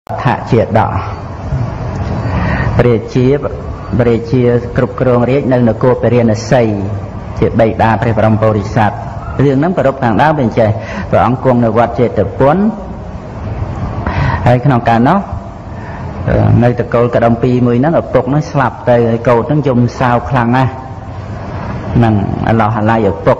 thạ triệt đỏ bề chia cục cường riết nâng cô bề riêng là xây triệt bày đa bề vòng bồ sát riêng nắm rộp thằng đá bên chạy và ông cuồng là quạt triệt tập cuốn hay cái nào cả nó nơi từ câu cả đồng pi mười nó ở tục nó slap từ câu nó dùng sao khăn á nằng lò hà lai ở tục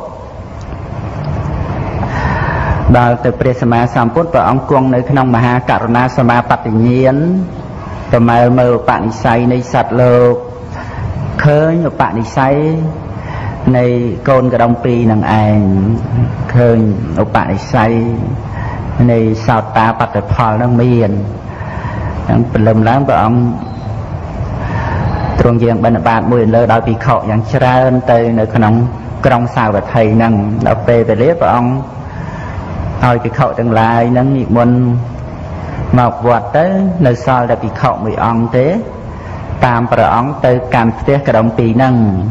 đó từ presama samput và ông cuồng nơi trong maha karuna sama pati nhiên từ mơ bạn sayในสัตว์โลกเคยbạn sayในcôn cả đồng pi nằng ảnhเคยbạn sayในsao ta pati phal nằng miềnเป็นลมล้างพระองค์ตรงยังบรรดาบุญเลยโดยปีเขาอย่างเชิญเตยในขนมกรองสาวแบบไทยนั่งเราไปเลี้ยพระองค์เอาปีเขาทั้งหลายนั่งมีมนมาวัดเตยในซอยได้ปีเขามีองเตะตามพระองค์เตยการเทศกระดมปีนั่ง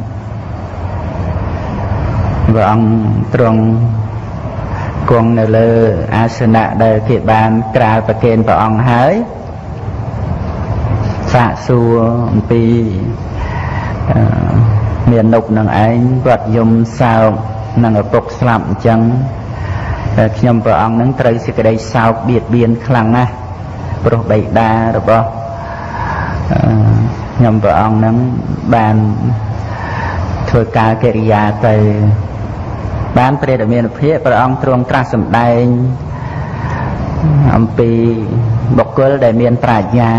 พระองค์ตรงกวงในเลออาสนะได้เกียรติบานกล่าวประเคนพระองค์หายสะสัวปีเมียนนุกนังไอ้วัดยมสาวนังปกสลับจังขยมพระองค์นั้นไตรสิกได้สาวเบียดเบียนคลังนะโปรใบดาหรือเปล่าขยมพระองค์นั้นบานถวยกาเกริยาไปบานเปรตเมียนเพียพระองค์ตรงตรัสสำแดงอัมปีบกเกลได้เมียนปราชญา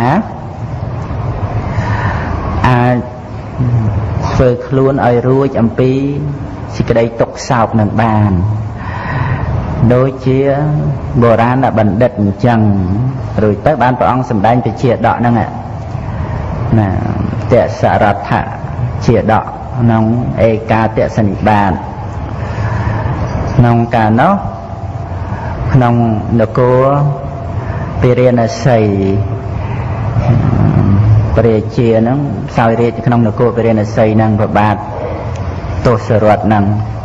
ฝึกล้วนไอรู้จำปีสิกได้ตกสาวหนึ่งบานโดยเชี่ยโบราณบัณฑิตจังหรือtớiบ้านพระองค์สำแดงไปเชี่ยดอกนั่งอ่ะนะเตะสารัตถะเชี่ยดอกน้องเอกาเตะสนิบานน้องกาเนาะน้องนโกไปเรียนใส่ปริเชียนั่งสาวเรียนขนมนโกไปเรียนใส่นั่งประบาทโตสรวดนั่ง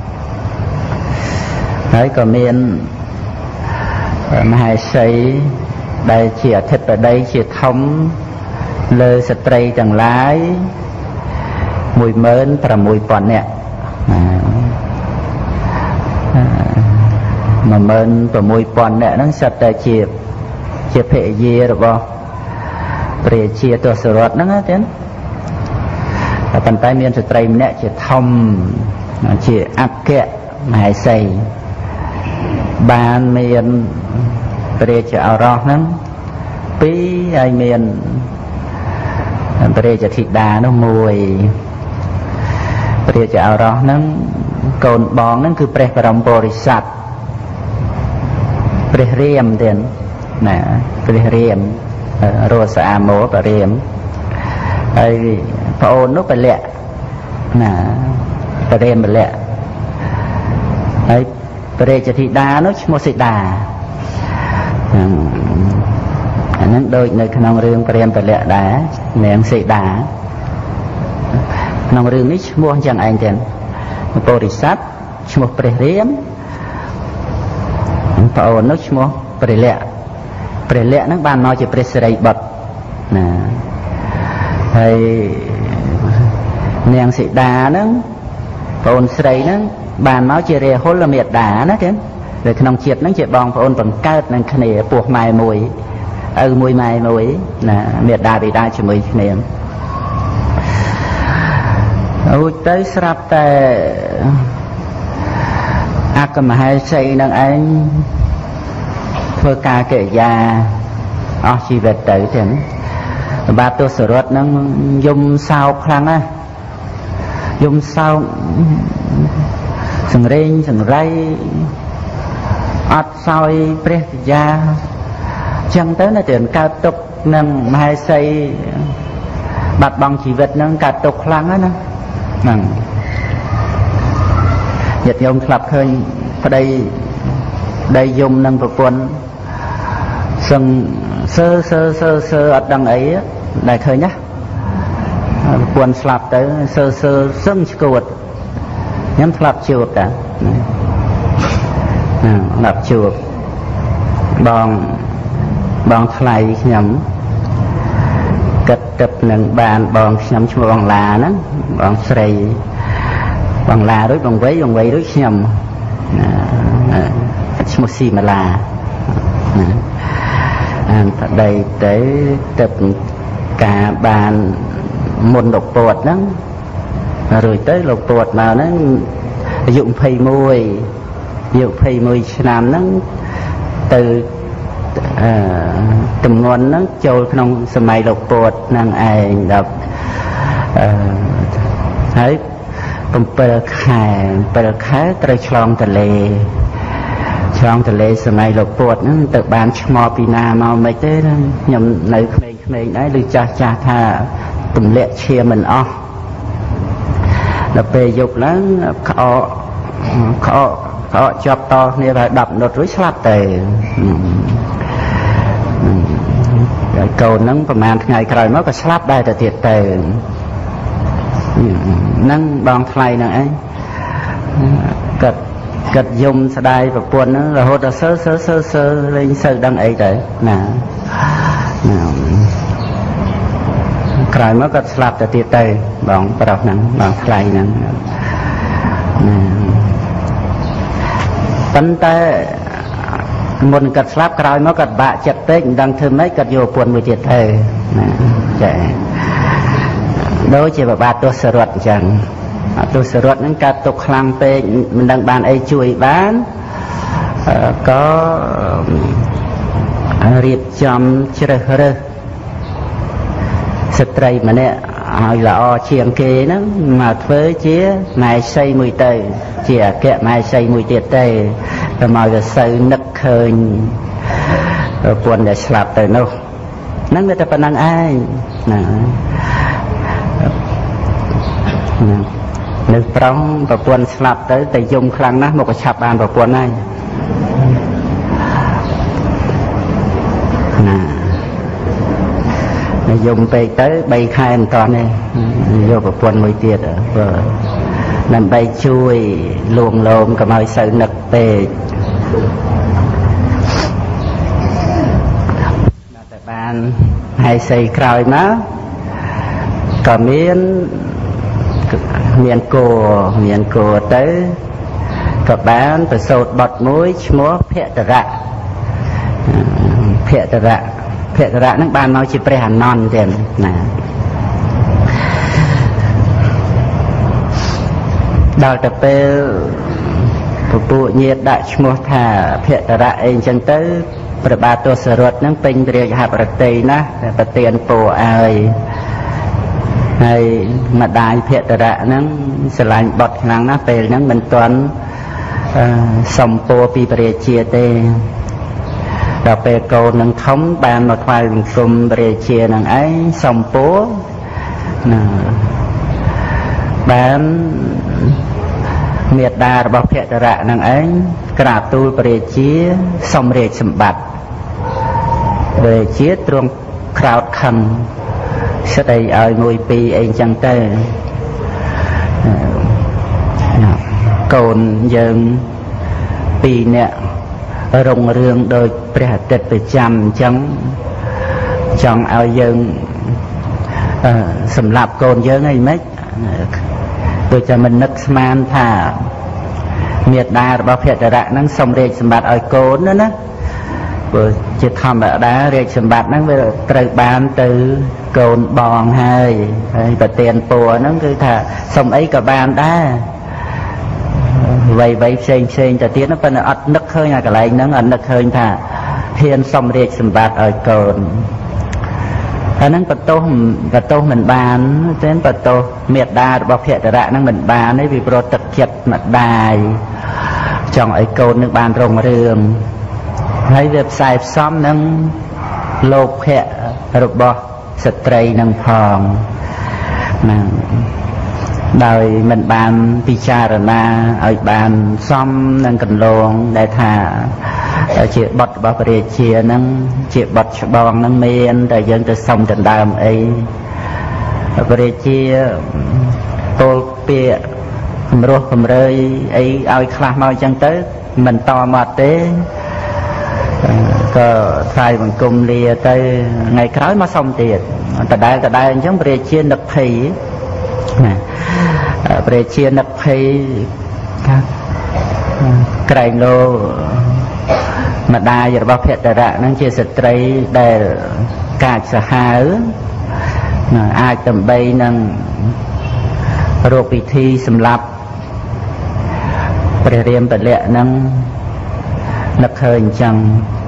แล้วก็มีนมหาใส่ได้เฉียดเทปได้เฉียดทอมเลยสตรีจังหลายมวยเมินประมวยปอนเนี่ยมาเมินประมวยปอนเนี่ยนั่งสัตว์แต่เฉียดเพเยหรือเปล่าเปรียเชียตัวสรวดนั่นนะเจ้าแต่ปัจจัยมีนสตรีเนี่ยจะทำจะอักแกะหมายใส่บานมีนเปรียจะเอารอกนั้นปีไอมีนเปรียจะทิดาโนมวยเปรียจะเอารอกนั้นโกนบองนั่นคือเปรียปรมบริษัทเปรียเรียมเด่นนะเปรียเรียมโรสอาโมปเรียมไอ้พระโอนุไปเละนะปเรียมไปเละไอ้ปเรจธิดานุชโมสิดาอันนั้นโดยในขนมเรื่องปเรียมไปเละดาเนียงสิดาขนมเรื่องนี้ชั่วจังไอ้เจนโพธิสัตว์ชั่วปเรียมพระโอนุชโมปเละเปรเละนักบ้านน้อยจะเปรสไรบัดนะให้เนียงสิดานั่งปนสไรนั่งบ้านน้อยจะเรียโฮลเมียดดานะเจ้าเด็กน้องเฉียดนั่งจะบองปนปังเกิดนั่งขณีปวกไม้มวยมวยไม้มวยนะเมียดดาไปได้จะมวยขณีเอาใจสลับแต่อากมาให้ใส่นั่งไอ้เพื่อการเกยาเอาชีวิตเต๋อถึงบาตัวสรวดนั่งยมสาวครั้งอ่ะยมสาวสังเริงสังไรอัดซอยเปรี้ยยาจังเต๋อน่ะถึงการตกนั่งมาใส่บัดบังชีวิตนั่งการตกครั้งอ่ะนะนั่งหยัดยมกลับเคยพอได้ยมนั่งประปนซึ่งเซออัดดังไอ้ได้เคยนะปวนสลับเต๋อเซอซึ่งสกุดย้ำสลับจูบแต่หลับจูบบองបងថ្លៃខ្ញុំគិតទឹកនឹងបានបងខ្ញុំឈ្មោះបងឡាហ្នឹងបងស្រីបងឡារួចបងវ័យរួចខ្ញុំឈ្មោះស៊ីម៉ាឡាប្តីទៅទឹកការបានមុនលោកពតហ្នឹងរួចទៅលោកពតមកហ្នឹងអាយុ21ឆ្នាំហ្នឹងទៅទំនន់ហ្នឹងចូលក្នុងសម័យលោកពតហ្នឹងឯងដល់ហើយ7ខែត្រូវឆ្លងទន្លេសម័យលោកពតហ្នឹងទៅបានឆ្មោពីណាមកមិនទេខ្ញុំនៅក្មេងៗដែរឬចាស់ថាទម្លាក់ឈាមមិនអស់ដល់ពេលយប់ឡើងក្អកជាប់តគ្នាហើយ10មិនិតរួចស្លាប់ទៅហើយកូនហ្នឹងប្រហែលថ្ងៃក្រោយមកក៏ស្លាប់ដែរទៅទៀតទៅហ្នឹងបងថ្លៃហ្នឹងឯងកាត់យំស្ដាយប្រពន្ធហ្នឹងរហូតដល់សើលេងសើដឹងអីទៅណាក្រោយមកគាត់ស្លាប់ទៅទៀតទៅបងប្រុសហ្នឹងបងថ្លៃហ្នឹងប៉ុន្តែមុនគាត់ស្លាប់ក្រោយមកគាត់បាក់ចិត្តពេកមិនដឹងធ្វើម៉េចគាត់យកប្រពន្ធមួយទៀតទៅណាចាដូចជាបបាទស្សរត់អញ្ចឹងទស្សរត់ហ្នឹងកើតទុកខ្លាំងពេកមិនដឹងបានអីជួយបានក៏រៀបចំជ្រើសរើសស្ត្រីម្នាក់ឲ្យល្អជាងគេហ្នឹងមកធ្វើជាម៉ែសីមួយទៅជាអគ្គម៉ែសីមួយទៀតទៅតែមកទៅសូវនឹកឃើញប្រពន្ធដែលស្លាប់ទៅនោះហ្នឹងវាតែប៉ុណ្្នឹងឯងណានៅប្រងប្រពន្ធស្លាប់ទៅតែយំខ្លាំងណាស់មកក៏ឆាប់បានប្រពន្ធហើយណាយំពេកទៅ3ខែមិនតាន់ទេយកប្រពន្ធមួយទៀតដើម្បីជួយលួងលោមកុំឲ្យសូវនឹកពេកតែបានហើយស្អីក្រោយមកក៏មានគោទៅក៏បានប្រសូតបុត្រមួយឈ្មោះភក្តរៈហ្នឹងបានមកជាព្រះអានន្ទទៀតណាដល់ទៅពេលពពួកញាតិដាក់ឈ្មោះថាភក្តរៈអីអញ្ចឹងទៅព្រះបាទទសរថហ្នឹងពេញព្រះរាជហឫទ័យណាស់ប្រទានពរឲ្យហើយម្ដាយភក្តរៈហ្នឹងស្រឡាញ់បុត្រខ្លាំងណាស់ពេលហ្នឹងមិនទាន់សំពរពីព្រះរាជាទេដល់ពេលកូននឹងធំបានមកថ្វាយបង្គំព្រះរាជានឹងឯងសំពរណាបានមេត្តារបស់ភក្តរៈនឹងឯងក្រាបទូលព្រះរាជាសុំរាជសម្បត្តិព្រះរាជាទ្រង់ក្រោធខឹងស្ដីឲ្យមួយពីរអីចឹងទៅកូនយើង2នាក់រុងរឿងដោយព្រះអាទិត្យប្រចាំអញ្ចឹងចង់ឲ្យយើងសម្រាប់កូនយើងអីម៉េចដូចតែមិននឹកស្មានថាមេត្តារបស់ភក្តរៈហ្នឹងសុំរាជសម្បត្តិឲ្យកូនណាព្រោះជាធម្មតារាជសម្បត្តិហ្នឹងវាត្រូវបានទៅកូនបងហើយប្រទានពរហ្នឹងគឺថាសុំអីក៏បានដែរវ័យផ្សេងទៅទៀតប៉ុន្តែអត់នឹកឃើញអាកន្លែងហ្នឹងអត់នឹកឃើញថាហ៊ានសុំរាជសម្បត្តិឲ្យកូនអាហ្នឹងបន្ទោសមិនបានទេបន្ទោសមេត្តារបស់ភក្តរៈហ្នឹងមិនបានទេពីព្រោះទឹកចិត្តម្ដាយចង់ឲ្យកូននឹងបានរុងរឿងហើយវាផ្សាយផ្សំនឹងលោភៈរបស់ស្ត្រីនឹងផងណាដោយមិនបានពិចារណាឲ្យបានសមនឹងកន្លងដែលថាជាបុត្ររបស់ព្រះរាជាហ្នឹងជាបុត្រច្បងហ្នឹងមានតែយើងទៅសុំដណ្ដើមអីព្រះរាជាពោលពាក្យគំរោះគំរើយអីឲ្យខ្លះមកអញ្ចឹងទៅមិនតមកទេก็ថ្លៃបង្គំលាទៅថ្ងៃក្រោយមកសុំទៀតដដែលអញ្ចឹងព្រះជានឹកភ័យណាព្រះជានឹកភ័យក្រែងលោម្ដាយរបស់ភក្តរៈហ្នឹងជាស្ត្រីដែលកាចសាហាវអាចដើម្បីនឹងរកពិធីសម្រាប់ព្រះរាមពលៈហ្នឹងនឹកឃើញអញ្ចឹង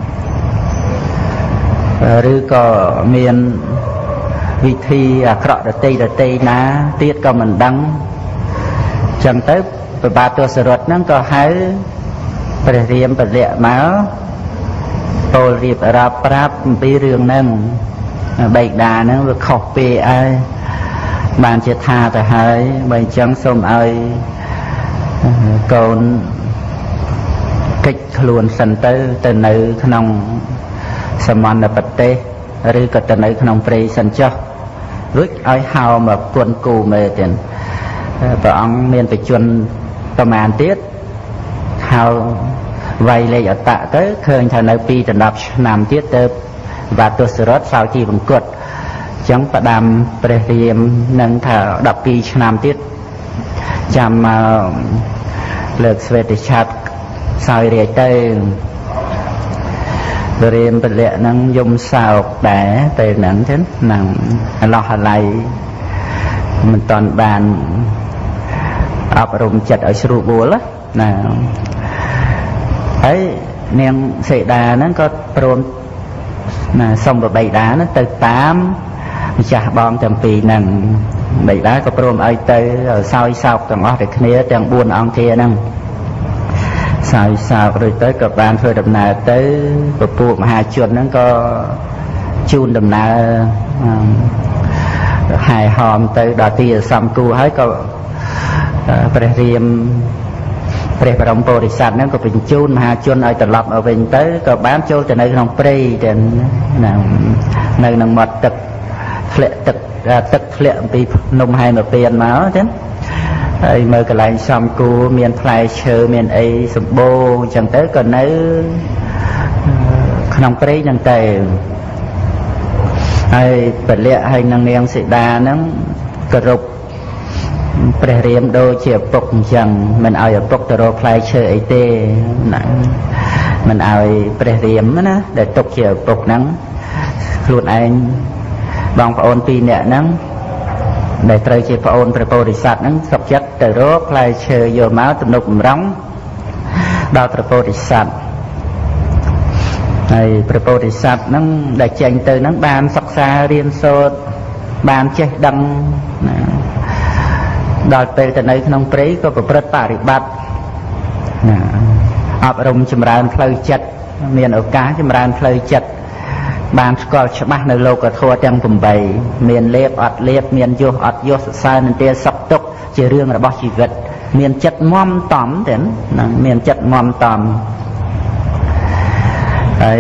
ឬក៏មានវិធីអាក្រក់ដតីណាទៀតក៏មិនដឹងអញ្ចឹងទៅព្រះបាទទសរថហ្នឹងក៏ហៅព្រះរាមពលៈមកពោលរៀបរាប់ប្រាប់អំពីរឿងហ្នឹងបេដាហ្នឹងវាខុសពីហើយបានជាថាទៅហើយបើអញ្ចឹងសូមឲ្យកូនកិច្ចខ្លួនសិនទៅនៅក្នុងសមណ្ឌប្រទេសឬក៏ទៅនៅក្នុងព្រៃសិនចុះរួចឲ្យហៅមកគុណគូមេទៀតព្រះអង្គមានបជនប្រមាណទៀតហៅវាយលេខអតៈទៅឃើញថានៅ2ដល់10ឆ្នាំទៀតទៅបាទទសរថសោជីវង្គតអញ្ចឹងផ្ដាំព្រះរាមនឹងថា12ឆ្នាំទៀតចាំមកលើកស្វេតឆ័ត្រសោយរាជទៅព្រះរាមពលៈនឹងយំសោកដែរទៅហ្នឹងទៅហ្នឹងអឡោះអាល័យមិនតាន់បានអប់រំចិត្តឲ្យស្រួលបួលណាហើយនាងសេដាហ្នឹងក៏ព្រមណាសុំបបៃតាហ្នឹងទៅតាមម្ចាស់បងទាំងពីរហ្នឹងបៃតាក៏ព្រមឲ្យទៅសោយសោកទាំងអស់តែគ្នាទាំង4អង្គធាហ្នឹងសោយសោករួចទៅក៏បានធ្វើដំណើរទៅពពួកមហាជនហ្នឹងក៏ជូនដំណើរហាយហោមទៅដល់ទីសំគូហើយក៏ព្រះរាមព្រះបរមពុរិស័ទហ្នឹងក៏បញ្ជូនមហាជនឲ្យត្រឡប់មកវិញទៅក៏បានចូលទៅនៅក្នុងព្រៃទៅនៅក្នុងមាត់ទឹកធ្លាក់ទឹកធ្លាក់អំពីភ្នំហែមពៀនមកចឹងហើយមើលកន្លែងសំគូមានផ្លែឈើមានអីសម្បូរអញ្ចឹងទៅក៏នៅក្នុងព្រៃហ្នឹងទៅហើយពលៈហើយនឹងនាងសីតាហ្នឹងគោរពព្រះរាមដូចជាឪពុកអញ្ចឹងមិនឲ្យឪពុកទៅរកផ្លែឈើអីទេណាមិនឲ្យព្រះរាមណាដែលទុកជាឪពុកហ្នឹងខ្លួនឯងបងប្អូន2នាក់ហ្នឹងដែលត្រូវជាប្អូនព្រះពោធិសត្វហ្នឹងសុខចិត្តទៅរកផ្លែឈើយកមកទំនុកបំរុងដល់ព្រះពោធិសត្វហើយព្រះពោធិសត្វហ្នឹងដែលចេញទៅហ្នឹងបានសិក្សារៀនសូត្របានចេះដឹងណាដល់ពេលទៅនៅក្នុងព្រៃក៏ប្រព្រឹត្តបរិបត្តិណាអប់រំចម្រើនផ្លូវចិត្តមានឱកាសចម្រើនផ្លូវចិត្តបានស្គាល់ច្បាស់នៅលោកធម៌ទាំង8មានលេបអត់លេបមានយុះអត់យុះសរសើរនន្ទាសុខទុក្ខជារឿងរបស់ជីវិតមានចិត្តមមតំទេណាមានចិត្តមមតំហើយ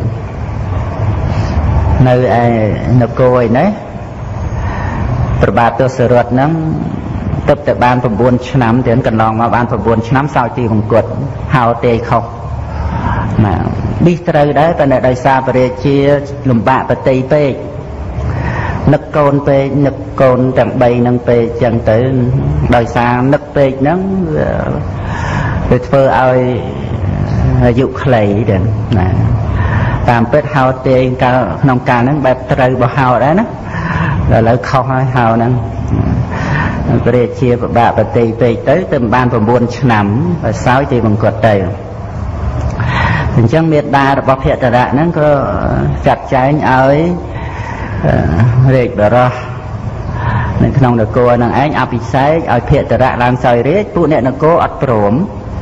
នៅឯនគរឯនេះព្រះបាទទសរថហ្នឹងទឹកតែបាន9ឆ្នាំទៀតកន្លងមកបាន9ឆ្នាំសោយទីវង្គតហៅទេខុសណាប៊ីត្រូវដែរតែដោយសារបរិជាលំបាកបតីពេកនឹកកូនពេកនឹកកូនទាំង3ហ្នឹងពេកចឹងទៅដោយសារនឹកពេកហ្នឹងវាធ្វើឲ្យអាយុខ្លីដែរណាតាមពិតហៅទេក្នុងកាលហ្នឹងបែបត្រូវបោះហៅដែរណាដល់ឥឡូវខុសហើយហៅហ្នឹងព្រះជាពិបាកបតីពេកទៅបាន9ឆ្នាំហើយសោយទីវង្គតទៅអញ្ចឹងមេត្តារបស់ភក្តរៈហ្នឹងក៏ចាត់ចែងឲ្យរាជបរោះនៅក្នុងនគរហ្នឹងឯងអភិសេកឲ្យភក្តរៈឡើងសោយរាជពួកអ្នកនគរអត់ព្រម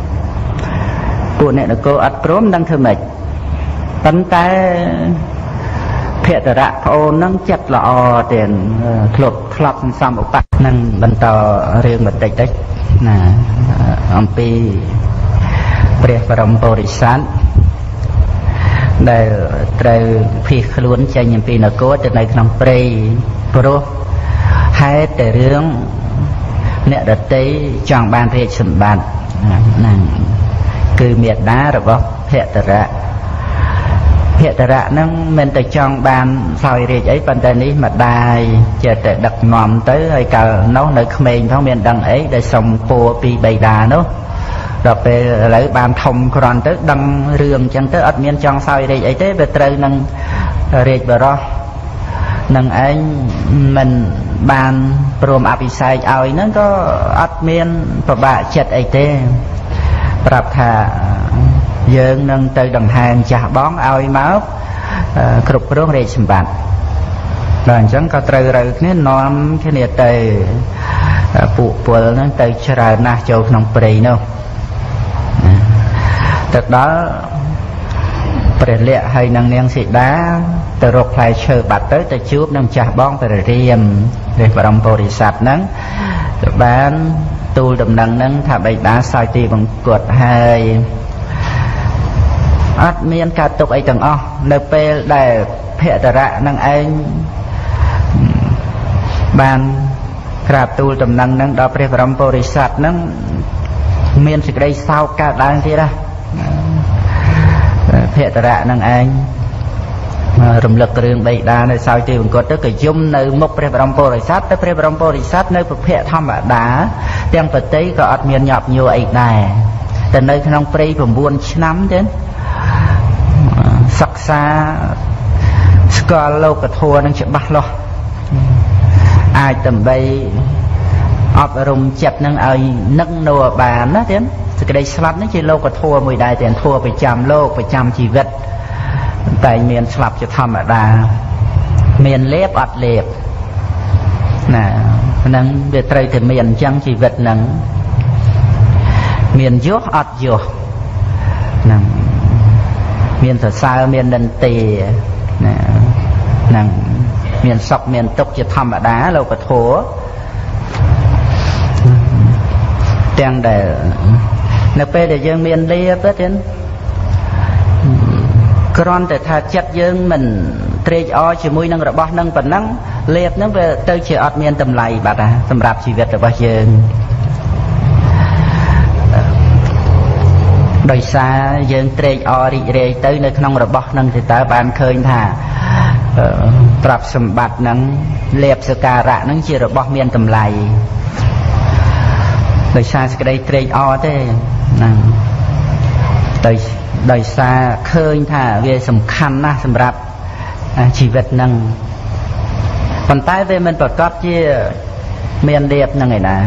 នឹងធ្វើម៉េចប៉ុន្តែភក្តរៈប្អូនហ្នឹងចិត្តល្អទៀតធ្លាប់សន្សំឧបៈនឹងបន្តរឿងបន្តិចណាអំពីព្រះបរមពុរិស័ទដែលត្រូវភៀសខ្លួនចេញអំពីនគរទៅនៅក្នុងព្រៃព្រោះហេតុតែរឿងអ្នកដតីចង់បានរាជសម្បត្តិហ្នឹងគឺមេត្តារបស់ភក្តរៈតរៈហ្នឹងមិនទៅចង់បានសោយរាជអីប៉ុន្តែនេះម្ដាយចេះតែដឹកនាំទៅហើយកាលនោះនៅក្មេងផងមានដឹងអីដែលសុំពរពីបិតានោះដល់ពេលឥឡូវបានធំគ្រាន់ទៅដឹងរឿងអញ្ចឹងទៅអត់មានចង់សោយរាជអីទេវាត្រូវនឹងរាជបរោះនឹងឯងមិនបានព្រមអភិសេកឲ្យហ្នឹងក៏អត់មានប្របាក់ចិត្តអីទេប្រាប់ថាយើងនឹងទៅដង្ហែចាស់បងឲ្យមកគ្រប់គ្រងរាជសម្បត្តិដល់អញ្ចឹងក៏ត្រូវរើគ្នានាំគ្នាទៅពួកពលហ្នឹងទៅច្រើនណាស់ចូលក្នុងព្រៃនោះទៅដល់ព្រះលក្សណ៍ហើយនឹងនាងសីតាទៅរកផ្លែឈើបាត់ទៅជួបនឹងចាស់បងព្រះរាមព្រះបរមពុរិស័ទហ្នឹងទៅបានទូលដំណឹងហ្នឹងថាបិតាសោយទីបង្គត់ហើយអត់មានការទុកអីទាំងអស់នៅពេលដែលភក្តរៈនឹងឯងបានក្រាបទូលដំណឹងហ្នឹងដល់ព្រះបរមពុរិស័ទហ្នឹងមានសេចក្តីសោកកើតឡើងទៀតភក្តរៈនឹងឯងរំលឹករឿងបិតានៅសោយទីបង្គត់ទៅក៏យំនៅមុខព្រះបរមពុរិស័ទទៅព្រះបរមពុរិស័ទនៅពភៈធម្មតាទាំងប្រតិក៏អត់មានញាប់ញួរអីដែរតែនៅក្នុងព្រៃ9ឆ្នាំទៀតសិក្សាស្គាល់លោកធម៌នឹងច្បាស់លាស់អាចដើម្បីអប់រំចិត្តនឹងឲ្យនឹកនៅបានណាទៀតសេចក្តីស្លាប់នេះជាលោកធម៌មួយដែរទៀតធម៌ប្រចាំលោកប្រចាំជីវិតតែមានស្លាប់ជាធម្មតាមានលេបអត់លេបណាហ្នឹងវាត្រូវតែមានអញ្ចឹងជីវិតហ្នឹងមានយោអត់យោហ្នឹងមានសរសើរមាននិន្ទាណាហ្នឹងមានសុខមានទុក្ខជាធម្មតាលោកធម៌ទាំងដែលនៅពេលដែលយើងមានលេបទៅទៀតគ្រាន់តែថាចិត្តយើងមិនត្រេកអរជាមួយនឹងរបស់នឹងប៉ុណ្ណឹងលេបហ្នឹងវាទៅជាអត់មានតម្លៃបាត់សម្រាប់ជីវិតរបស់យើងដោយសារយើងត្រេកអររីករាយទៅនៅក្នុងរបស់នឹងទៅតើបានឃើញថាទ្រព្យសម្បត្តិហ្នឹងលេបសក្ការៈហ្នឹងជារបស់មានតម្លៃដោយសារសេចក្តីត្រេកអរទេហ្នឹងដោយសារឃើញថាវាសំខាន់ណាស់សម្រាប់ជីវិតហ្នឹងប៉ុន្តែវាមិនប្រកបជាមានលៀបហ្នឹងឯណា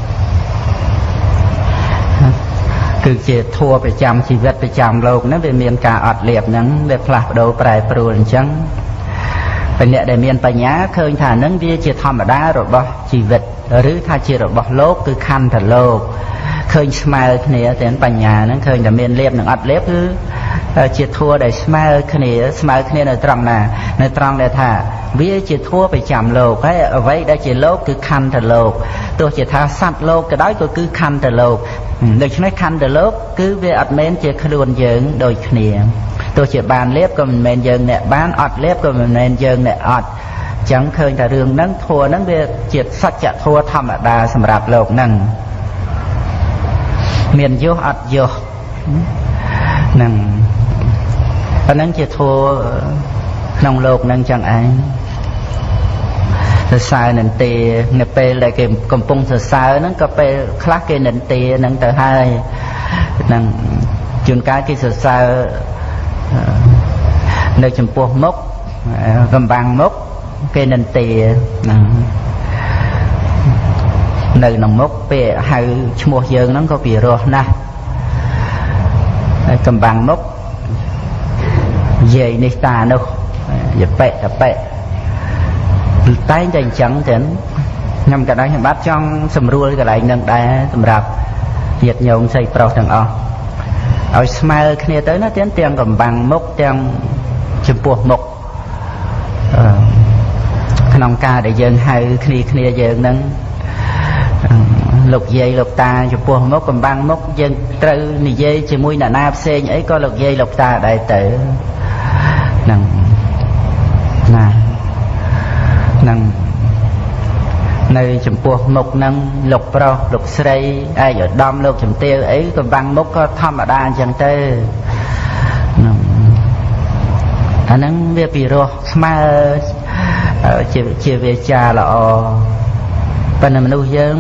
គឺជាធัวប្រចាំជីវិតប្រចាំលោកហ្នឹងវាមានការអត់លៀបហ្នឹងវាផ្លាស់ប្ដូរប្រែប្រួលអញ្ចឹងពេលអ្នកដែលមានបញ្ញាឃើញថាហ្នឹងវាជាធម្មតារបស់ជីវិតឬថាជារបស់លោកគឺខន្ធលោកឃើញស្មើគ្នាតែបញ្ញាហ្នឹងឃើញតែមានលៀបនិងអត់លៀបគឺជាធัวដែលស្មើគ្នានៅត្រង់ណានៅត្រង់ដែលថាវាជាធัวប្រចាំលោកហើយអ្វីដែលជាលោកគឺខន្ធលោកទោះជាថាសត្វលោកក៏ដោយក៏គឺខន្ធលោកដូច្នេះខន្ធលោកគឺវាអត់មែនជាខ្លួនយើងដូចគ្នាទោះជាបានលៀបក៏មិនមែនយើងអ្នកបានអត់លៀបក៏មិនមែនយើងអ្នកអត់ចឹងឃើញថារឿងហ្នឹងធัวហ្នឹងវាជាសច្ចធัวធម្មតាសម្រាប់លោកហ្នឹងមានយោអត់យោហ្នឹងអាហ្នឹងជាធัวក្នុងលោកហ្នឹងចឹងឯងសរសើរនិន្ទានៅពេលដែលគេកំពុងសរសើរហ្នឹងក៏ពេលខ្លះគេនិន្ទាហ្នឹងទៅហើយហ្នឹងជួនកាលគេសរសើរនៅចំពោះមុខកំបាំងមុខគេនិន្ទាហ្នឹងនៅក្នុងមុខពេលហៅឈ្មោះយើងហ្នឹងក៏ពិរោះណាស់ហើយកំបាំងមុខយាយនេះតានោះយប៉ែតប៉ែតែងតែអញ្ចឹងចឹងខ្ញុំក៏ដែរខ្ញុំបាទចង់សម្រួលកន្លែងហ្នឹងដែរសម្រាប់ញាតិញោមស្រីប្រុសទាំងអស់ឲ្យស្មើគ្នាទៅណាទាំងកំបាំងមុខទាំងចំពោះមុខក្នុងការដែលយើងហៅគ្នាយើងហ្នឹងលោកយាយលោកតាចំពោះមុខកំបាំងមុខយើងត្រូវនិយាយជាមួយអ្នកណាផ្សេងអីក៏លោកយាយលោកតាដែរទៅហ្នឹងណាហ្នឹងនៅចំពោះមុខហ្នឹងលោកប្រុសលោកស្រីឯកឧត្តមលោកជំទាវអីកំបាំងមុខក៏ធម្មតាអញ្ចឹងទៅហ្នឹងអាហ្នឹងវាពីរោះស្មើជាវាចាល្អប៉ុន្តែមនុស្សយើង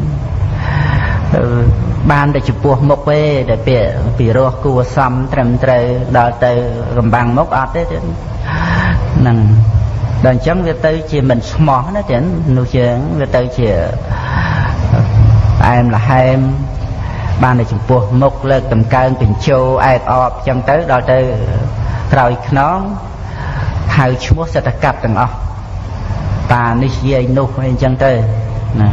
បានតែចំពោះមុខទេតែពាក្យពីរោះគួរសមត្រឹមត្រូវដល់ទៅកំបាំងមុខអត់ទេហ្នឹងដល់អញ្ចឹងវាទៅជាមិនស្មោះណាចឹងមនុស្សយើងវាទៅជាផ្អែមល្ហែមបានតែចំពោះមុខលើកតម្កើងបញ្ជោអែតអបអញ្ចឹងទៅដល់ទៅក្រោយខ្នងហៅឈ្មោះសតកាត់ទាំងអស់តានេះយាយនោះអីអញ្ចឹងទៅណា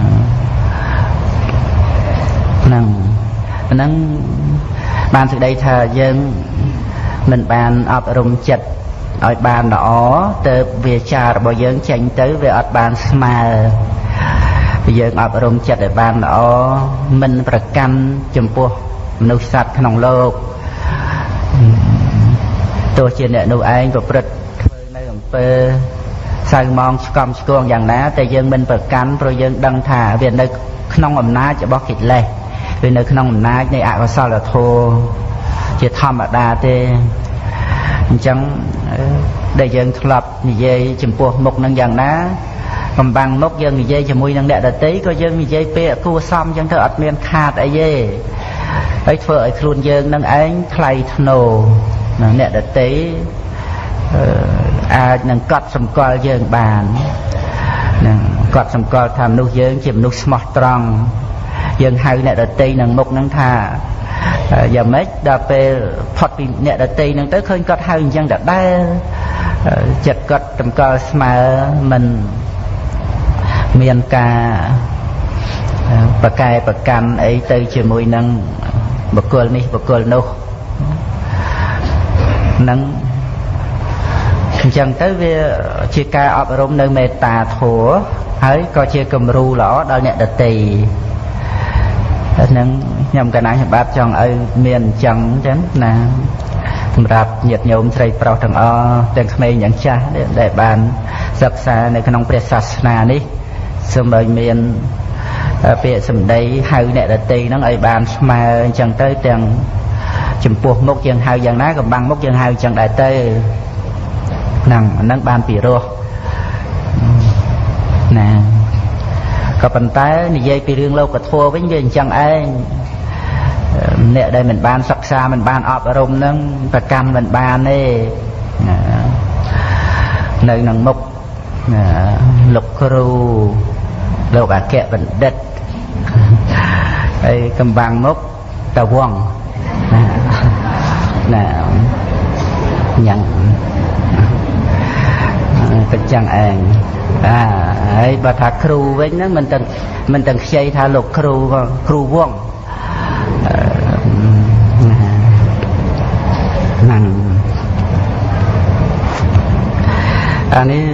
ហ្នឹងបានសេចក្តីថាយើងមិនបានអប់រំចិត្តឲ្យបានល្អទៅវាចារបស់យើងចេញទៅវាអត់បានស្មើយើងអប់រំចិត្តឲ្យបានល្អមិនប្រកាន់ចំពោះមនុស្សសត្វក្នុងលោកទោះជាអ្នកនោះឯងប្រព្រឹត្តធ្វើនៅអំពើសៅមងឆ្កំឆ្គងយ៉ាងណាតែយើងមិនប្រកាន់ព្រោះយើងដឹងថាវានៅក្នុងអំណាចរបស់កិលេសវានៅក្នុងអំណាចនៃអកុសលធម៌ជាធម្មតាទេអញ្ចឹងដែលយើងធ្លាប់និយាយចំពោះមុខនឹងយ៉ាងណាកំបាំងមុខយើងនិយាយជាមួយនឹងអ្នកដទៃក៏យើងនិយាយពេលគួរសមអញ្ចឹងទៅអត់មានខាតអីទេហើយធ្វើឲ្យខ្លួនយើងនឹងឯងថ្លៃថ្នូរអ្នកដទៃអាចនឹងកត់សម្គាល់យើងបាននឹងកត់សម្គាល់ថាមនុស្សយើងជាមនុស្សស្មោះត្រង់យើងហៅអ្នកដទៃនឹងមុខនឹងថាយ៉ាងម៉េចដល់ពេលផុតពីអ្នកដទៃនឹងទៅឃើញគាត់ហៅអញ្ចឹងដដែលចិត្តគាត់តម្កល់ស្មើមិនមានការប្រកែប្រកាន់អីទៅជាមួយនឹងបុគ្គលនេះបុគ្គលនោះនឹងអញ្ចឹងទៅវាជាការអប់រំនៅមេត្តាធម៌ហើយក៏ជាគំរូល្អដល់អ្នកដទៃហ្នឹងខ្ញុំកណាខ្ញុំបាទចង់ឲ្យមានអញ្ចឹងណាសម្រាប់ញាតិញោមស្រីប្រុសទាំងអស់ទាំងក្មេងទាំងចាស់ដែលបានសិក្សានៅក្នុងព្រះសាសនានេះសូមឲ្យមានពាក្យសម្ដីហៅអ្នកដទៃហ្នឹងឲ្យបានស្មើអញ្ចឹងទៅទាំងចំពោះមុខយើងហៅយ៉ាងណាកំបាំងមុខយើងហៅអញ្ចឹងដែរទៅហ្នឹងបានពីរោះណាក៏ប៉ុន្តែនិយាយពីរឿងលោកធម៌វិញវាអញ្ចឹងឯងអ្នកដែលមិនបានសិក្សាមិនបានអប់រំហ្នឹងប្រកម្មមិនបានទេនៅក្នុងមុខលោកគ្រូលោកអគ្គបណ្ឌិតហើយកំបាំងមុខតាវងណាយ៉ាងទៅចឹងឯងហើយបើថាគ្រូវិញហ្នឹងមិនទាំងខ្ចីថាលោកគ្រូគ្រូវងហ្នឹងអានេះ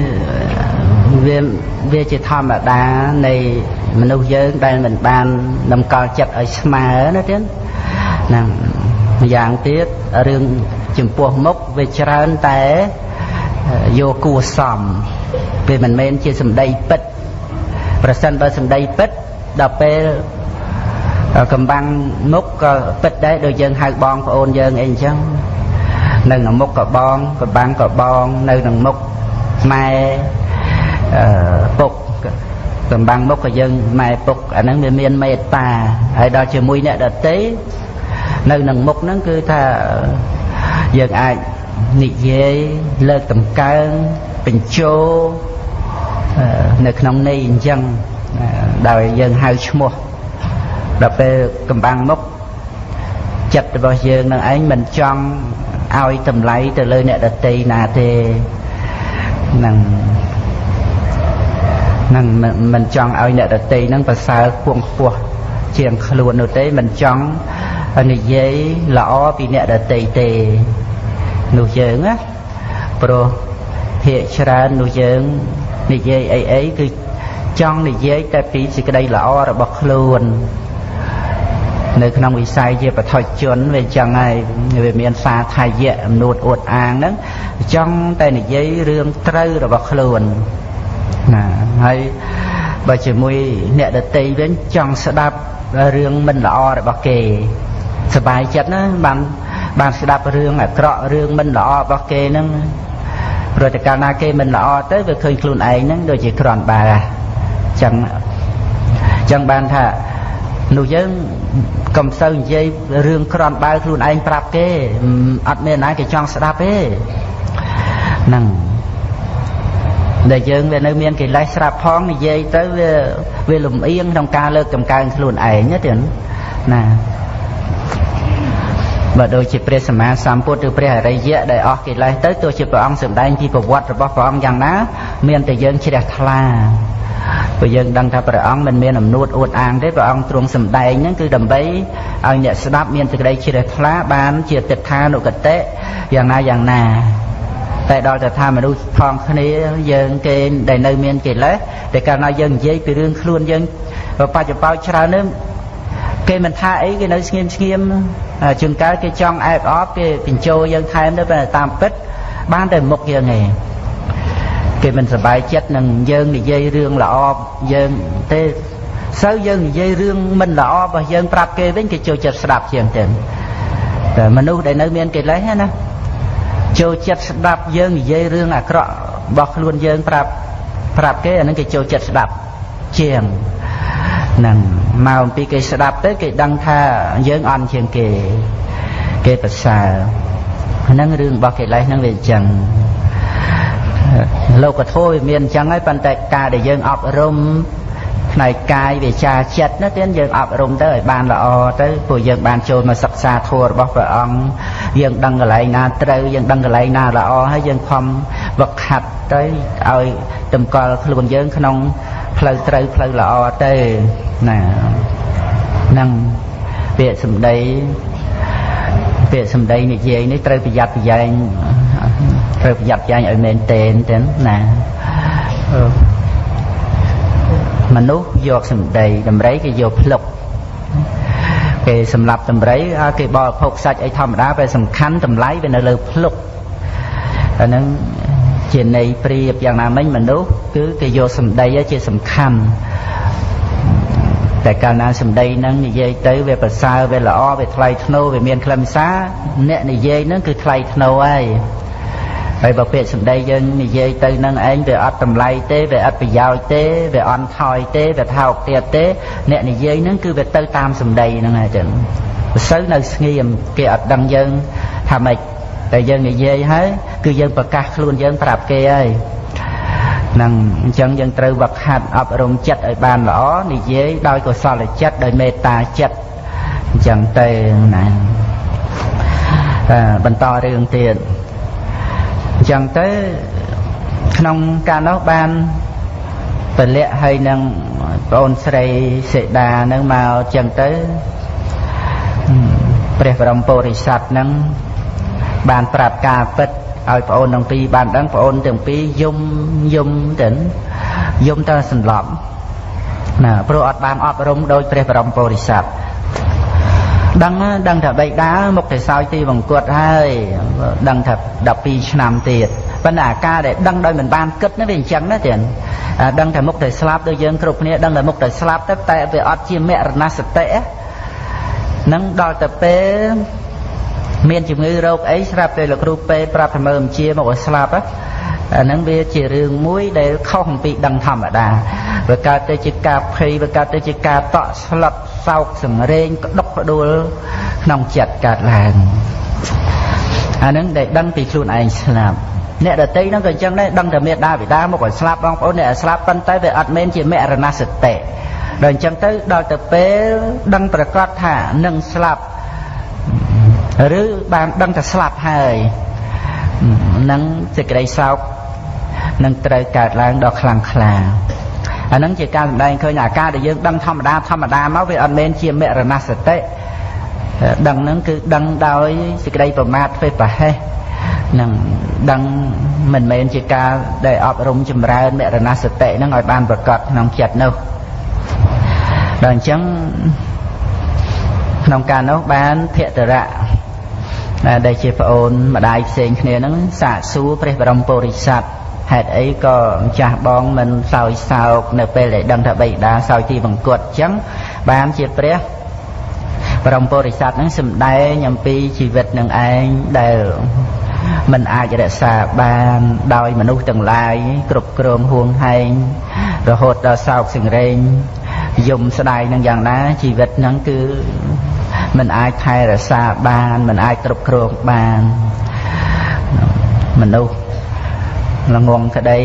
វាជាធម្មតានៃមនុស្សយើងដែលមិនបានតម្កល់ចិត្តឲ្យស្មើណាទៀតហ្នឹងម្យ៉ាងទៀតរឿងចំពោះមុខវាច្រើនតែយកគួសមវាមិនមែនជាសម្ដីពិតប្រសិនបើសម្ដីពិតដល់ពេលកំបាំងមុខក៏ពិតដែរដូចយើងហៅបងប្អូនយើងអីអញ្ចឹងនៅក្នុងមុខក៏បងកំបាំងក៏បងនៅក្នុងមុខម៉ែពុកកំបាំងមុខក៏យើងម៉ែពុកអាហ្នឹងវាមានមេត្តាហើយដល់ជាមួយអ្នកដទៃនៅក្នុងមុខហ្នឹងគឺថាយើងអាចនិយាយលើកតម្កើងបញ្ជោនៅក្នុងន័យអញ្ចឹងដោយយើងហៅឈ្មោះដល់ពេលកំបាំងមុខចិត្តរបស់យើងនឹងឯងមិនចង់ឲ្យតម្លៃទៅលើអ្នកដទៃណាទេនឹងមិនចង់ឲ្យអ្នកដទៃនឹងប្រសើរខ្ពង់ខ្ពស់ជាងខ្លួននោះទេមិនចង់និយាយល្អពីអ្នកដទៃទេនោះយើងណាព្រោះភាគច្រើននោះយើងនិយាយអីគឺចង់និយាយតែពីសេចក្តីល្អរបស់ខ្លួននៅក្នុងវិស័យជាបឋមជនវាចឹងហើយវាមានសាថាយៈអំនួតអួតអាងហ្នឹងចង់តែនិយាយរឿងត្រូវរបស់ខ្លួនណាហើយបើជាមួយអ្នកដទៃវិញចង់ស្ដាប់រឿងមិនល្អរបស់គេសบายចិត្តណាបានស្ដាប់រឿងអាក្រក់រឿងមិនល្អរបស់គេហ្នឹងព្រោះតែកាលណាគេមិនល្អទៅវាឃើញខ្លួនឯងហ្នឹងដូចជាគ្រាន់បើចឹងបានថានោះយើងកុំសូវនិយាយរឿងគ្រាន់បើខ្លួនឯងប្រាប់គេអត់មានណាគេចង់ស្ដាប់ទេហ្នឹងដែលយើងវានៅមានកិលេសស្រាប់ផងនិយាយទៅវាលំអៀងក្នុងការលើកតម្កើងខ្លួនឯងទេណាបើដូចជាព្រះសម្មាសម្ពុទ្ធឬព្រះអរិយៈដែលអស់កិលេសទៅទោះជាព្រះអង្គសម្ដែងពីប្រវត្តិរបស់ព្រះអង្គយ៉ាងណាមានតែយើងជ្រះថ្លាព្រោះយើងដឹងថាព្រះអង្គមិនមានអំនួតអួតអាងទេព្រះអង្គទ្រង់សម្ដែងហ្នឹងគឺដើម្បីឲ្យអ្នកស្ដាប់មានសេចក្តីជ្រះថ្លាបានជាទិដ្ឋានុគតិយ៉ាងណាតែដល់តែថាមនុស្សផងគ្នាយើងគេដែលនៅមានកិលេសតែកាលណាយើងនិយាយពីរឿងខ្លួនយើងបច្ចុប្បន្នច្រើននឹងគេមិនថាអីគេនៅស្ងៀមជួនកាលគេចង់អែបអបគេបញ្ចូលយើងថែមទៅតែតាមពិតបានតែមុខយើងឯងគេមិនសប្បាយចិត្តនឹងយើងនិយាយរឿងល្អយើងទេសូវយើងនិយាយរឿងមិនល្អរបស់យើងប្រាប់គេវិញគេចូលចិត្តស្ដាប់ជាងទៅតែមនុស្សដែលនៅមានកិលេសណាចូលចិត្តស្ដាប់យើងនិយាយរឿងអាក្រក់របស់ខ្លួនយើងប្រាប់គេអានឹងគេចូលចិត្តស្ដាប់ជាងហ្នឹងមកអំពីគេស្ដាប់ទៅគេដឹងថាយើងអន់ជាងគេប្រសើរហ្នឹងរឿងរបស់កិលេសហ្នឹងវាអញ្ចឹងលោកធម៌វាមានអញ្ចឹងហើយប៉ុន្តែការដែលយើងអប់រំផ្នែកកាយវាចាចិត្តណាទៀតយើងអប់រំទៅឲ្យបានល្អទៅព្រោះយើងបានចូលមកសិក្សាធម៌របស់ព្រះអង្គយើងដឹងកន្លែងណាត្រូវយើងដឹងកន្លែងណាល្អហើយយើងខំវឹកហាត់ទៅឲ្យតម្កល់ខ្លួនយើងក្នុងផ្លូវត្រូវផ្លូវល្អទៅណាហ្នឹងពាក្យសម្ដីនិយាយនេះត្រូវប្រយ័ត្នប្រយែងឲ្យមែនទែនទៅណាមនុស្សយកសម្ដីដំរីគេយកភ្លុកគេសម្លាប់ដំរីគេបរិភោគសាច់អីធម្មតាតែសំខាន់តម្លៃវានៅលើភ្លុកអាហ្នឹងជាន័យប្រៀបយ៉ាងណាមិញមនុស្សគឺគេយកសម្ដីជាសំខាន់តែកាលណាសម្ដីហ្នឹងនិយាយទៅវាប្រសើរវាល្អវាថ្លៃថ្នូរវាមានខ្លឹមសារអ្នកនិយាយហ្នឹងគឺថ្លៃថ្នូរហើយបើពាក្យសម្ដីយើងនិយាយទៅនឹងឯងវាអត់តម្លៃទេវាអត់ប្រយោជន៍ទេវាអន់ថយទេវាថោកទាបទេអ្នកនិយាយហ្នឹងគឺវាទៅតាមសម្ដីហ្នឹងហើយចឹងមិនសូវនៅស្ងៀមគេអត់ដឹងយើងថាម៉េចតែយើងនិយាយហើយគឺយើងប្រកាសខ្លួនយើងប្រាប់គេហើយហ្នឹងអញ្ចឹងយើងត្រូវវឹកហាត់អប់រំចិត្តឲ្យបានល្អនិយាយដោយកុសលចិត្តដោយមេត្តាចិត្តអញ្ចឹងទៅណាបន្តរឿងទៀតអញ្ចឹងទៅក្នុងការនោះបានពលៈហើយនឹងប្អូនស្រីសេដានឹងមកអញ្ចឹងទៅព្រះបរមពុរិស័ទនឹងបានប្រាប់ការពិតឲ្យប្អូនទាំងពីរបានដឹងប្អូនទាំងពីរយំទៅសន្លប់ណាព្រោះអត់បានអប់រំដោយព្រះបរមពុរិស័ទដឹងថាបិតាមុខទៅសោយទីវង្គតហើយដឹងថា12ឆ្នាំទៀតប៉ុន្តែអាការដែលដឹងដោយមិនបានគិតនេះវាអញ្ចឹងណាទៀតដឹងថាមុខទៅស្លាប់ដូចយើងគ្រប់គ្នាដឹងថាមុខទៅស្លាប់តែវាអត់ជាមរណសតិហ្នឹងដល់ទៅពេលមានជំងឺរោគអីស្រាប់តែលោកគ្រូពេទ្យប្រាប់ថាមើលបញ្ជាមកឲ្យស្លាប់អាហ្នឹងវាជារឿងមួយដែលខុសអំពីដឹងធម្មតាវាកើតទៅជាការភ័យវាកើតទៅជាការតក់ស្លុតសោកសង្រេងក្តុកក្តួលក្នុងចិត្តកើតឡើងអាហ្នឹងដែលដឹងពីខ្លួនឯងស្លាប់អ្នកដទៃហ្នឹងក៏អញ្ចឹងដែរដឹងតែមេដាបិតាមកឲ្យស្លាប់បងប្អូនអ្នកឲ្យស្លាប់ប៉ុន្តែវាអត់មែនជាមរណសតិដល់អញ្ចឹងទៅដល់ទៅពេលដឹងប្រកាសថានឹងស្លាប់ឬបានដឹងថាស្លាប់ហើយនឹងសេចក្តីសោកនឹងត្រូវកើតឡើងដល់ខ្លាំងក្លាអាហ្នឹងជាការសម្ដែងឃើញអាការដែលយើងដឹងធម្មតាមកវាអត់មែនជាមរណសតិដឹងហ្នឹងគឺដឹងដោយសេចក្តីប្រមាទធ្វើប្រហែសនឹងដឹងមិនមែនជាការដែលអប់រំចម្រើនមរណសតិហ្នឹងឲ្យបានប្រកបក្នុងចិត្តនោះដល់អញ្ចឹងក្នុងការនោះបានភក្តរៈដែលជាប្អូនម្ដាយផ្សេងគ្នាហ្នឹងសាកសួរព្រះបរមពុរិស័ទហេតុអីក៏ម្ចាស់បងមិនសោយសោកនៅពេលដែលដឹងថាបិតាសោយទីវង្គតអញ្ចឹងបានជាព្រះបរមពុរិស័ទហ្នឹងសម្ដែងអំពីជីវិតនឹងឯងដែលមិនអាចរក្សាបានដោយមនុស្សទាំងឡាយគ្រប់គ្រងហួងហែងរហូតដល់សោកសង្រេងយំស្ដាយនឹងយ៉ាងណាជីវិតហ្នឹងគឺមិនអាចថែរក្សាបានមិនអាចគ្រប់គ្រងបានមនុស្សល្ងងក្តី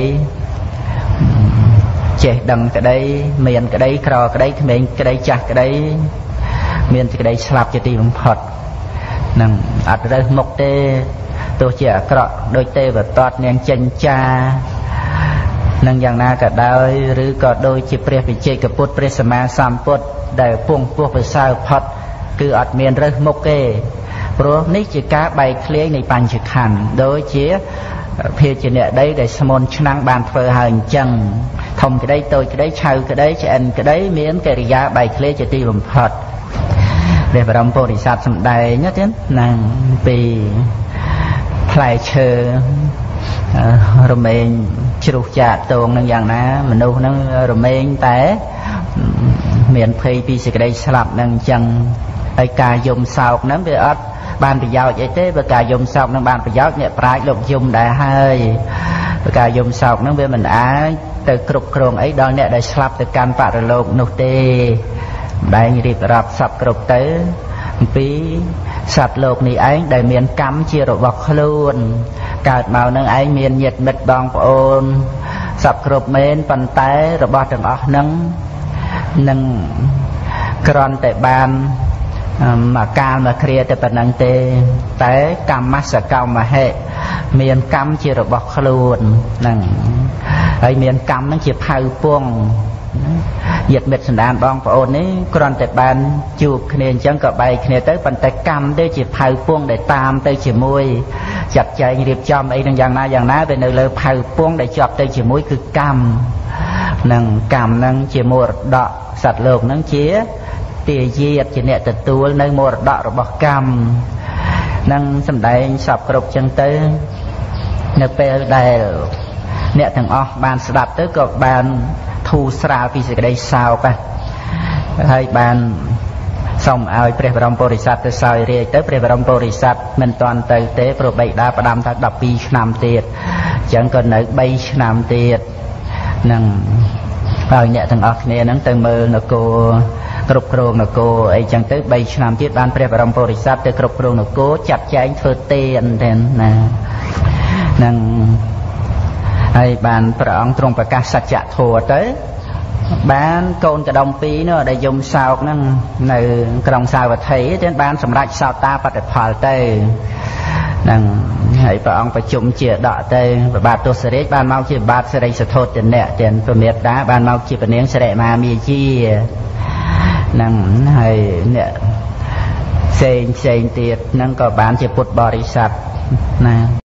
ចេះដឹងក្តីមានក្តីក្រក្តីក្មេងក្តីចាស់ក្តីមានក្តីស្លាប់ជាទីបំផុតនឹងអត់រើសមុខទេទោះជាអាក្រក់ដូចទេវតតនាងចិញ្ចានឹងយ៉ាងណាក៏ដោយឬក៏ដូចជាព្រះវិជ័យកពុទ្ធព្រះសម្មាសម្ពុទ្ធដែលពងពោះប្រសើរផុតគឺអត់មានរើសមុខទេព្រោះនេះជាការបែកធ្លាយនៃបញ្ចខណ្ឌដូចជាភាជាអ្នកដីដែលស្មុនឆ្នាំងបានធ្វើហើយអញ្ចឹងធំក្តីតូចក្តីឆៅក្តីឆ្អិនក្តីមានកិរិយាបែកធ្លាយជាទីបំផុតព្រះបរមពុរិស័ទសម្ដែងទៀតនឹងពីផ្លែឈើរមែងជ្រុះចាកតងនឹងយ៉ាងណាមនុស្សនឹងរមែងតែមានភ័យពីសេចក្តីស្លាប់នឹងអញ្ចឹងហើយការយំសោកហ្នឹងវាអត់បានប្រយោជន៍អីទេបើការយំសោកនឹងបានប្រយោជន៍អ្នកប្រាជ្ញលោកយំដែរហើយបើការយំសោកនឹងវាមិនអាចទៅគ្រប់គ្រងអីដល់អ្នកដែលស្លាប់ទៅកាន់បរលោកនោះទេម្ដែងរៀបរាប់សពគ្រប់ទៅអំពីសត្វលោកនេះឯងដែលមានកម្មជារបស់ខ្លួនកើតមកនឹងឯងមានញាតិមិត្តបងប្អូនសពគ្រប់មែនប៉ុន្តែរបស់ទាំងអស់នឹងនឹងគ្រាន់តែបានមកកាលមកគ្រាតែប៉ុណ្្នឹងទេតែកម្មសកម្មហេមានកម្មជារបស់ខ្លួនហ្នឹងហើយមានកម្មហ្នឹងជាផៅពងញាតិមិត្តសន្តានបងប្អូននេះគ្រាន់តែបានជួបគ្នាអញ្ចឹងក៏បែកគ្នាទៅប៉ុន្តែកម្មទៅជាផៅពងដែលតាមទៅជាមួយចាត់ចែងរៀបចំអីនឹងយ៉ាងណាទៅនៅលើផៅពងដែលជាប់ទៅជាមួយគឺកម្មនឹងកម្មហ្នឹងជាមរតកសត្វលោកហ្នឹងជាទាយាទជាអ្នកទទួលនៅមរតករបស់កម្មនឹងសម្ដែងសពគ្រប់ចឹងទៅនៅពេលដែលអ្នកទាំងអស់បានស្ដាប់ទៅក៏បានធូរស្រាលពីសេចក្តីសោកហើយបានសូមឲ្យព្រះបរមពុរិស័ទទៅសោយរាជ្យទៅព្រះបរមពុរិស័ទមិនទាន់ទៅទេព្រោះបិតាផ្ដាំថា12ឆ្នាំទៀតអញ្ចឹងក៏នៅ3ឆ្នាំទៀតនឹងឲ្យអ្នកទាំងអស់គ្នានឹងទៅមើលនគរគ្រប់គ្រងនគរអីចឹងទៅ3ឆ្នាំទៀតបានព្រះបរមពុរិស័ទទៅគ្រប់គ្រងនគរចាត់ចែងធ្វើទានទេណានឹងហើយបានព្រះអង្គទ្រង់ប្រកាសសច្ចធម៌ទៅបានកូនកដុំ2នោះដែលយំសោកហ្នឹងនៅក្រុងសាវត្ថីទៀតបានសម្រេចសោតាបត្តិផលទៅនឹងហើយព្រះអង្គប្រជុំជាដកទៅព្រះបាទទសរាជបានមកជាបាទសិរីសទ្ធោទនៈទាំងព្រះមេត្តាបានមកជាព្រះនាងសិរិមាមាជានឹងហើយអ្នកផ្សេងទៀតហ្នឹងក៏បានជាពុទ្ធបរិស័ទណា